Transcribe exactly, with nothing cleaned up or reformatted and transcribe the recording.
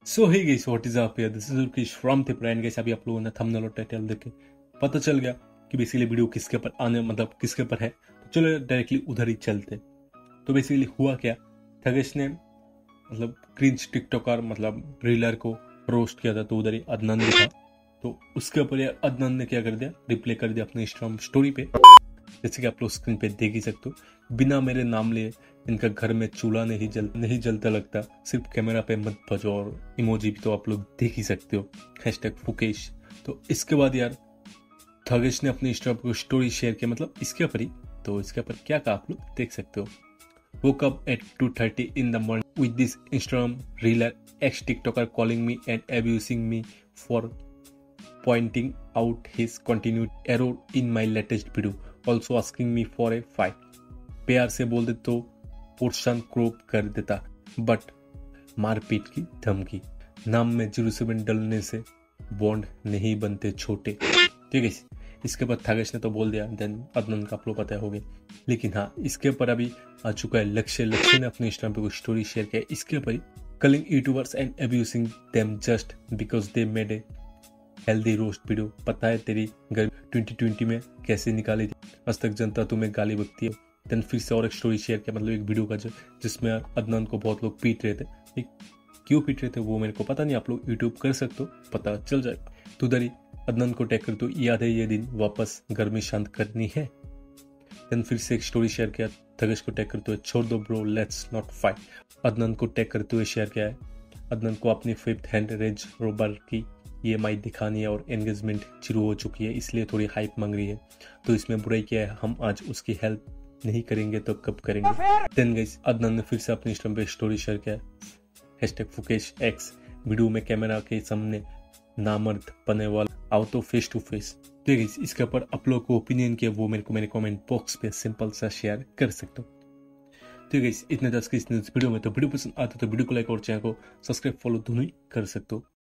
So hey guys, what is up, this is Rukesh from the brand. Guys, अभी आप लोगों ने थंबनेल और टाइटल देख के पता चल गया कि बेसिकली वीडियो किसके ऊपर आने मतलब किसके ऊपर है। तो चलो डायरेक्टली उधर ही चलते। तो बेसिकली हुआ क्या, थगेश ने मतलब क्रिंज टिकटॉकर मतलब रीलर को रोस्ट किया था, तो उधर ही अदनान भी था। तो उसके ऊपर यार अदनान ने क्या कर दिया, रिप्लाई कर दिया अपने इंस्टाग्राम स्टोरी पे, जैसे कि आप लोग स्क्रीन पे देख ही सकते हो। बिना मेरे नाम लिए इनका घर में चूल्हा नहीं जल नहीं जलता लगता, सिर्फ कैमरा पे मत भजो। और इमोजी भी तो आप लोग देख ही सकते हो, हैशटैग फुकेश। तो इसके बाद यार थगेश ने अपने इंस्टाग्राम पर स्टोरी शेयर किया, मतलब इसके ऊपर ही। तो इसके ऊपर क्या कहा आप लोग देख सकते हो। Woke up at two thirty in the morning with this Instagram reeler ex TikToker calling me and abusing me for pointing out his continued error in my latest video, also asking me for a fight. प्यार से बोल दे तो portion crop कर देता, but मारपीट की धमकी। नाम में जीरो सेवन डलने से बॉन्ड नहीं बनते छोटे। ठीक है, इसके बाद थगेश ने तो बोल दिया, देन अदनान का आप लोग पता हो गया। लेकिन हाँ, इसके ऊपर अभी आ चुका है लक्ष्य। लक्ष्य ने अपने इंस्टाग्राम पे कोई स्टोरी शेयर किया इसके ऊपर ही, calling YouTubers and abusing them just because they made a healthy roast video. पता है तेरी गर्मी ट्वेंटी ट्वेंटी में कैसे निकाली थी, आज तक जनता तुम्हें गाली बकती है। देन फिर से और एक स्टोरी शेयर किया, मतलब एक वीडियो का जो जिसमें अदनान को बहुत लोग पीट रहे थे। एक क्यों पीट रहे थे वो मेरे को पता नहीं, आप लोग यूट्यूब कर सकते हो, पता चल जाएगा। तो उधर ही अदनान को टैग कर, तो याद है ये दिन, वापस गर्मी शांत करनी है। देन फिर से एक स्टोरी शेयर किया, थगेश को टैग करते हुए, छोड़ दो bro let's not fight. Adnan को टैग करते हुए शेयर किया है, अदनान को अपनी फिफ्थ हैंड रेंज रोवर की ई एम आई दिखानी है और एंगेजमेंट शुरू हो चुकी है, इसलिए थोड़ी हाइप मांग रही है। तो इसमें बुराई क्या है, हम आज उसकी हेल्प नहीं करेंगे तो कब करेंगे। देन गाइस, अदनान ने फिर से अपनी इंस्टाग्राम पे स्टोरी शेयर किया, हैशटैग फुकेश एक्स। वीडियो में कैमरा के सामने नामर्द पने वाला आओ तो फेस टू फेस। तो गाइस, इसके ऊपर आप लोग को ओपिनियन किया वो मेरे को मेरे कमेंट बॉक्स पे सिंपल सा शेयर कर सकते हो। तो गाइस, इतने दस के इस वीडियो में। तो वीडियो पसंद आता तो वीडियो को लाइक और चैनल को सब्सक्राइब फॉलो दोनों ही कर सकते हो।